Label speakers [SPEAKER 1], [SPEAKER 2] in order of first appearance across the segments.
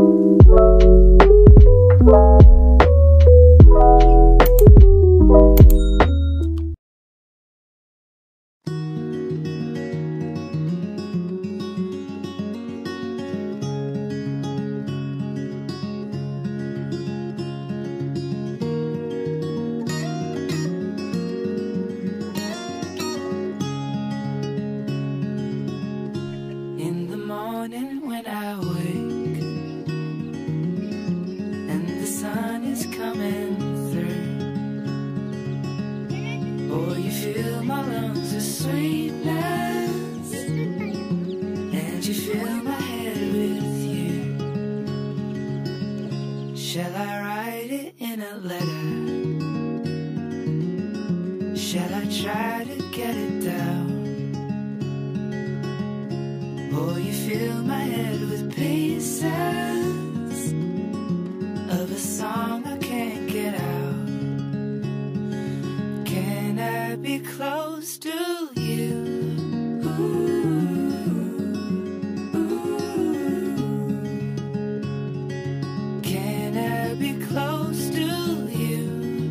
[SPEAKER 1] When I wake and the sun is coming through, oh, you fill my lungs with sweetness, and you fill my head with you. Shall I write it in a letter? Shall I try to get it down? Oh, you fill my head with pieces of a song I can't get out. Can I be close to you? Ooh, ooh. Can I be close to you?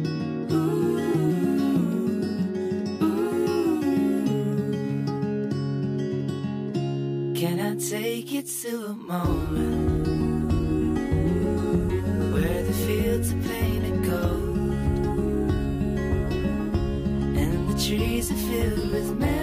[SPEAKER 1] Can I take you to a moment where the fields are painted gold and the trees are filled with memories?